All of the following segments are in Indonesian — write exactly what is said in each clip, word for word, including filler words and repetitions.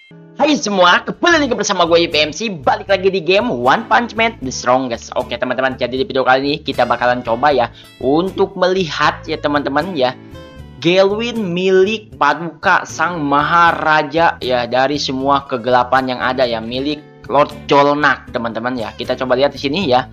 Hai semua, kembali lagi bersama gue Y P M C. Balik lagi di game One Punch Man The Strongest. Oke teman-teman, jadi di video kali ini kita bakalan coba ya untuk melihat ya teman-teman ya Gelwin milik Paduka Sang Maharaja ya, dari semua kegelapan yang ada ya, milik Lord Jolnak teman-teman ya. Kita coba lihat di sini ya.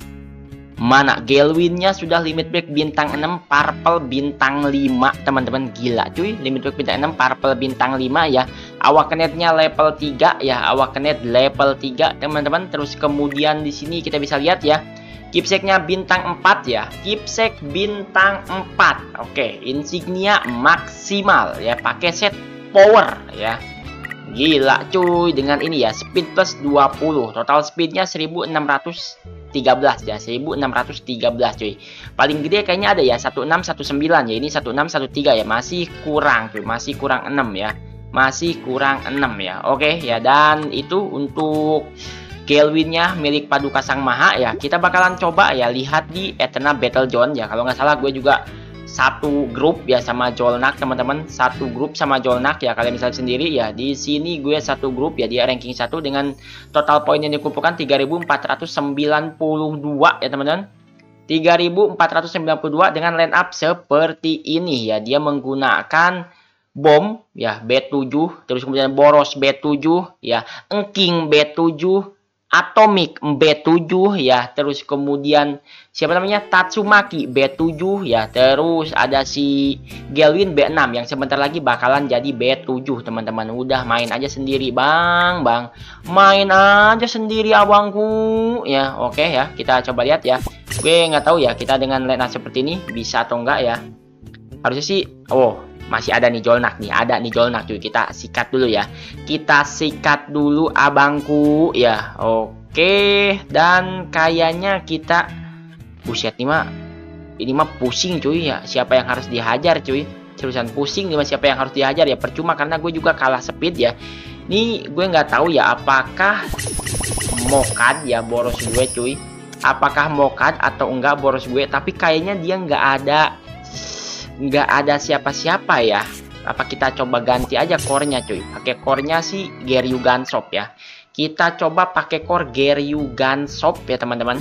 Mana Gelwinnya sudah limit break bintang enam, purple bintang lima teman-teman. Gila cuy, limit break bintang enam, purple bintang lima ya. Awakened-nya level tiga ya, Awakened level tiga teman-teman. Terus kemudian di sini kita bisa lihat ya, keepsake-nya bintang empat ya, keepsake bintang empat. Oke, insignia maksimal ya, pakai set power ya. Gila cuy, dengan ini ya, speed plus dua puluh, total speednya seribu enam ratus tiga belas ya, seribu enam ratus tiga belas cuy. Paling gede kayaknya ada ya satu enam satu sembilan ya, ini satu enam satu tiga ya, masih kurang cuy, masih kurang enam ya. Masih kurang enam ya. Oke ya, dan itu untuk Gelwinnya milik Paduka Sang Maha ya. Kita bakalan coba ya lihat di Eternal Battle Zone ya. Kalau nggak salah gue juga satu grup ya sama Jolnak teman-teman, satu grup sama Jolnak ya, kalian bisa sendiri ya. Di sini gue satu grup ya, dia ranking satu dengan total poin yang dikumpulkan tiga ribu empat ratus sembilan puluh dua ya teman-teman. tiga ribu empat ratus sembilan puluh dua dengan line up seperti ini ya. Dia menggunakan bom ya B tujuh, terus kemudian boros B tujuh ya, engking B tujuh, Atomic B tujuh ya, terus kemudian siapa namanya Tatsumaki B tujuh ya, terus ada si Gelwin B enam yang sebentar lagi bakalan jadi B tujuh teman-teman. Udah main aja sendiri bang, bang main aja sendiri abangku ya. Oke ya, kita coba lihat ya. Gue nggak tahu ya kita dengan line up seperti ini bisa atau enggak ya. Harusnya sih, oh masih ada nih Jolnak nih, ada nih Jolnak cuy. Kita sikat dulu ya, kita sikat dulu abangku ya. Oke, dan kayaknya kita, buset nih mah, ini mah pusing cuy ya, siapa yang harus dihajar cuy, seriusan pusing nih mah, siapa yang harus dihajar ya. Percuma karena gue juga kalah speed ya. Nih gue nggak tahu ya apakah mokad ya boros gue cuy, apakah mokad atau enggak boros gue, tapi kayaknya dia nggak ada nggak ada siapa-siapa ya. Apa kita coba ganti aja core-nya cuy, pakai core-nya sih Geryu Gansop ya. Kita coba pakai core Geryu Gansop ya teman-teman.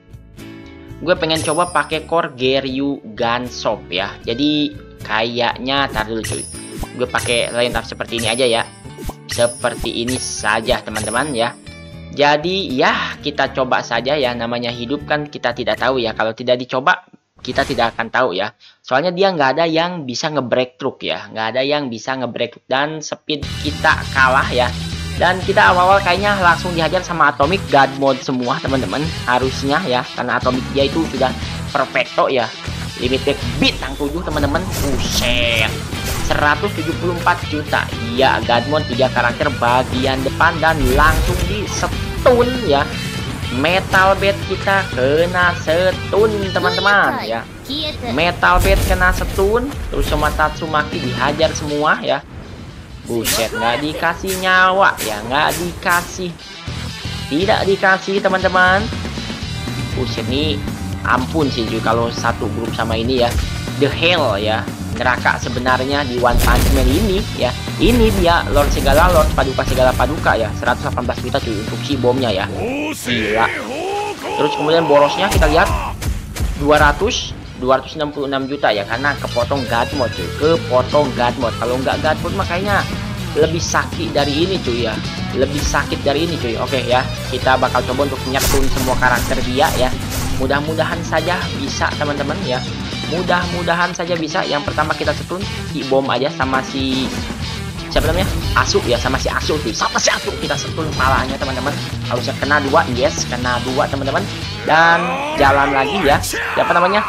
Gue pengen coba pakai core Geryu Gansop ya. Jadi kayaknya tar dulu cuy, gue pakai line up seperti ini aja ya, seperti ini saja teman-teman ya. Jadi ya kita coba saja ya, namanya hidup kan kita tidak tahu ya, kalau tidak dicoba kita tidak akan tahu ya. Soalnya dia nggak ada yang bisa ngebreak truk ya, nggak ada yang bisa ngebreak, dan speed kita kalah ya. Dan kita awal-awal kayaknya langsung dihajar sama Atomic God Mode semua teman-teman, harusnya ya, karena Atomic dia itu sudah perfecto ya. Limited bintang tujuh teman-teman, buset, seratus tujuh puluh empat juta ya. God Mode tiga karakter bagian depan dan langsung di stun ya. Metal Bed kita kena stun teman-teman ya. Metal Bed kena stun, terus sama Tatsumaki dihajar semua ya. Buset, nggak dikasih nyawa ya, nggak dikasih, tidak dikasih teman-teman. Buset nih, ampun sih cuy kalau satu grup sama ini ya. The Hell ya, neraka sebenarnya di One Punch Man ini ya. Ini dia Lord Segala Lord, Paduka Segala Paduka ya, seratus delapan belas juta cuy untuk si bomnya ya. Gila. Terus kemudian borosnya kita lihat dua ratus dua ratus enam puluh enam juta ya, karena kepotong God Mode cuy, kepotong God Mode. Kalau nggak God Mode makanya lebih sakit dari ini cuy ya, lebih sakit dari ini cuy. Oke ya, kita bakal coba untuk nyetun semua karakter dia ya. Mudah-mudahan saja bisa teman-teman ya, mudah-mudahan saja bisa. Yang pertama kita setun si bom aja sama si siapa namanya Asu ya, sama si Asu tuh, sama si Asu kita setun palanya teman-teman. Harusnya kena dua, yes kena dua teman-teman. Dan jalan lagi ya, siapa namanya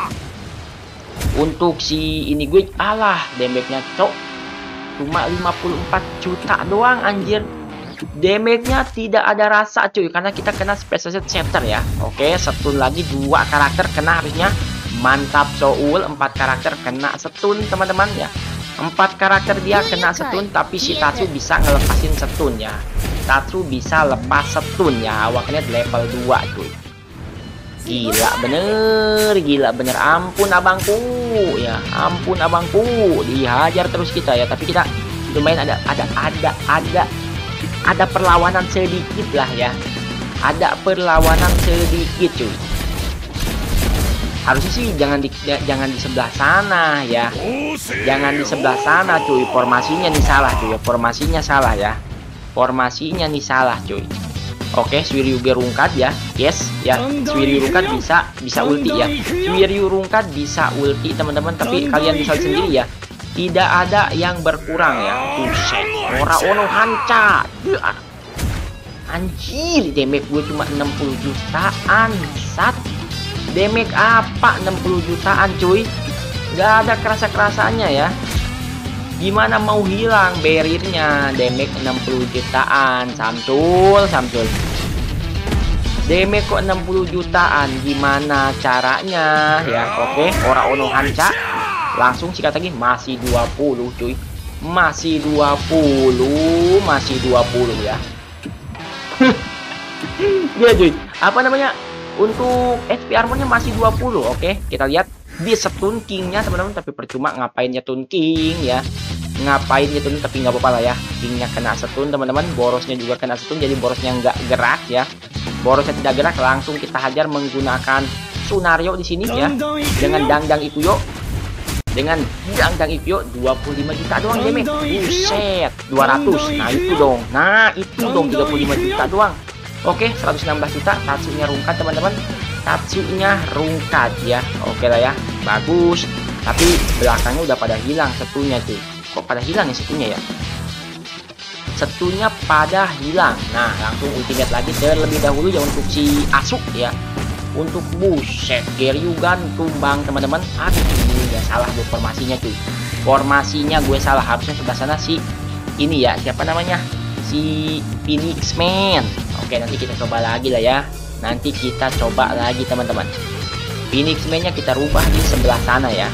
untuk si ini gue, alah damage-nya cok cuma lima puluh empat juta doang anjir. Damage-nya tidak ada rasa cuy, karena kita kena special set chapter ya. Oke, setun lagi dua karakter kena harusnya. Mantap Soul, empat karakter kena setun teman-teman ya. Empat karakter dia kena setun, tapi si Tatsu bisa ngelepasin setun ya. Tatsu bisa lepas setun ya, awaknya level dua cuy. Gila bener, gila bener. Ampun abangku ya, ampun abangku, dihajar terus kita ya. Tapi kita lumayan ada ada ada ada ada perlawanan sedikit lah ya. Ada perlawanan sedikit cuy. Harusnya sih jangan di jangan di sebelah sana ya. Jangan di sebelah sana cuy. Formasinya nih salah cuy. Formasinya salah ya. Formasinya nih salah cuy. Oke, Suiryu Rungkat ya. Yes, ya. Suiryu Rungkat bisa bisa ulti ya. Suiryu Rungkat bisa ulti teman-teman, tapi kalian bisa lihat sendiri ya. Tidak ada yang berkurang ya. Buset. Ora ono hanca. Anjir, damage gue cuma enam puluh jutaan. Sat. Damage apa enam puluh jutaan cuy? Gak ada kerasa-kerasanya ya. Gimana mau hilang barriernya? Damage enam puluh jutaan. Samsul, Samsul. Damage kok enam puluh jutaan? Gimana caranya ya? Oke, ora ono hanca. Langsung sikat lagi, masih dua puluh cuy. Masih dua puluh, masih dua puluh ya. Gila cuy. Apa namanya? Untuk H P armornya masih dua puluh. Oke, kita lihat di stun kingnya teman-teman, tapi percuma ngapain ya stun king ya. Ngapain ya stun, tapi nggak apa-apa lah ya. Kingnya kena stun teman-teman, borosnya juga kena stun, jadi borosnya nggak gerak ya. Borosnya tidak gerak, langsung kita hajar menggunakan Sunario di sini ya. Dengan Dangdang Ikuyo. Dengan Dangdang Ikuyo dua puluh lima juta doang damage. Buset, dua ratus. Nah, itu dong. Nah, itu dong tiga puluh lima juta doang. Oke, seratus enam belas juta. Tatsunya Rungkat teman-teman. Tatsunya Rungkat ya. Oke lah ya. Bagus. Tapi belakangnya udah pada hilang setunya tuh. Kok pada hilang ya setunya ya? Setunya pada hilang. Nah, langsung ultimate lagi terlebih dahulu ya untuk si Asuk ya. Untuk buset, Geryugan tumbang teman-teman. Aduh, ini ya salah gue formasinya cuy. Formasinya gue salah. Harusnya sebelah sana si ini ya. Siapa namanya? Si Phoenix Man. Oke, nanti kita coba lagi lah ya. Nanti kita coba lagi teman-teman. Phoenix Man-nya kita rubah di sebelah sana ya.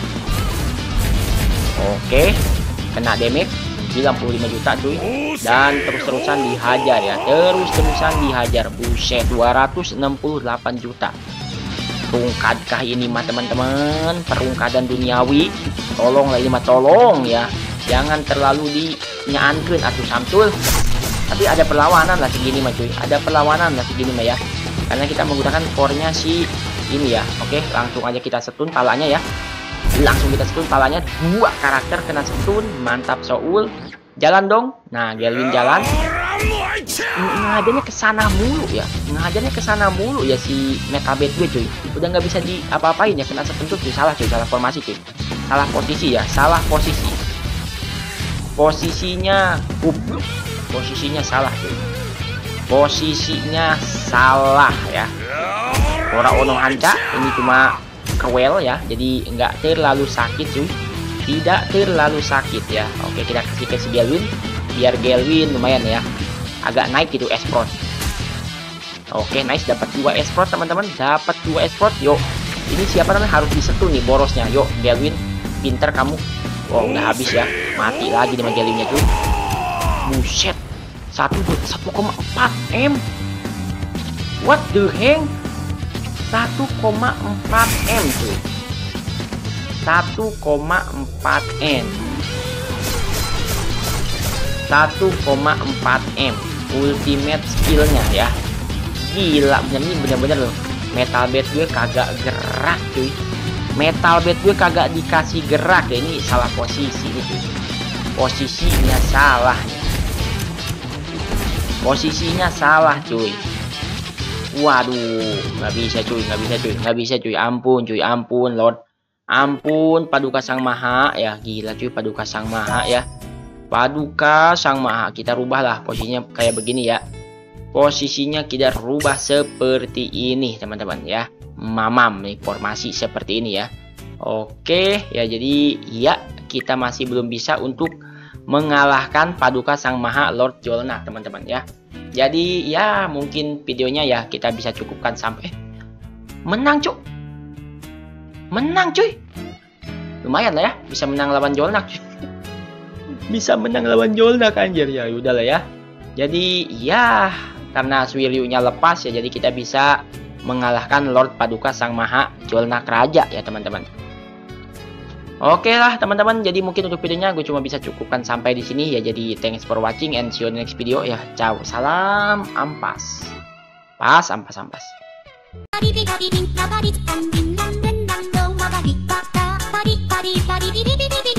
Oke, kena damage sembilan puluh lima juta cuy. Dan terus-terusan dihajar ya. Terus-terusan dihajar. Buset, dua ratus enam puluh delapan juta. Rungkatkah ini mah teman-teman? Perungkadan duniawi. Tolong lah ini mah, tolong ya. Jangan terlalu dinyaankeun atuh Samsul. Tapi ada perlawanan lah segini mah cuy. Ada perlawanan lah segini mah ya. Karena kita menggunakan core-nya si ini ya. Oke, langsung aja kita stun palanya ya. Langsung kita stun palanya. Dua karakter kena stun. Mantap Soul. Jalan dong. Nah, Gelwin jalan. Ngajarnya ke sana mulu ya. Ngajarnya ke sana mulu ya si Metabet gue cuy. Udah nggak bisa di apa-apain ya, kena sepentuk cuy. Salah cuy, salah formasi cuy. Salah posisi ya, salah posisi. Posisinya up. Posisinya salah cuy. Posisinya salah ya. Ora ono hanca, ini cuma kewel ya. Jadi nggak terlalu sakit cuy. Tidak terlalu sakit ya. Oke, kita kasih ke si Gelwin. Biar Gelwin lumayan ya. Agak naik gitu esprot. Oke, nice, dapat dua esprot teman-teman. Dapat dua esprot. Yuk. Ini siapa namanya harus disetuh nih borosnya. Yuk, Gelwin, pinter kamu. Wow, udah habis ya. Mati lagi dengan Gelwinnya tuh. Buset. satu koma empat M. What the heck? satu koma empat M tuh. satu koma empat M. satu koma empat M ultimate skillnya ya. Gila, bener nih, bener-bener loh. Metal bed gue kagak gerak cuy. Metal bed gue kagak dikasih gerak ya. Ini salah posisi nih cuy. Posisinya salah. Posisinya salah cuy. Waduh, nggak bisa cuy, nggak bisa cuy, nggak bisa cuy. Ampun cuy, ampun Lord. Ampun Paduka Sang Maha ya. Gila cuy, Paduka Sang Maha ya. Paduka Sang Maha. Kita rubahlah posisinya kayak begini ya. Posisinya kita rubah seperti ini teman-teman ya. Mamam nih formasi seperti ini ya. Oke ya, jadi ya kita masih belum bisa untuk mengalahkan Paduka Sang Maha Lord Jolna teman-teman ya. Jadi ya mungkin videonya ya kita bisa cukupkan sampai menang cuy. Menang cuy. Lumayan lah ya, bisa menang lawan Jolna cuy. Bisa menang lawan Jolna anjir ya, udahlah ya. Jadi ya karena Suiryu-nya lepas ya, jadi kita bisa mengalahkan Lord Paduka Sang Maha Jolna Raja ya teman-teman. Oke lah teman-teman, jadi mungkin untuk videonya gue cuma bisa cukupkan sampai di sini ya. Jadi thanks for watching and see you on the next video ya. Ciao, salam ampas. Pas, ampas, ampas. Bari bari bari bari bari bari bari bari bari bari bari bari bari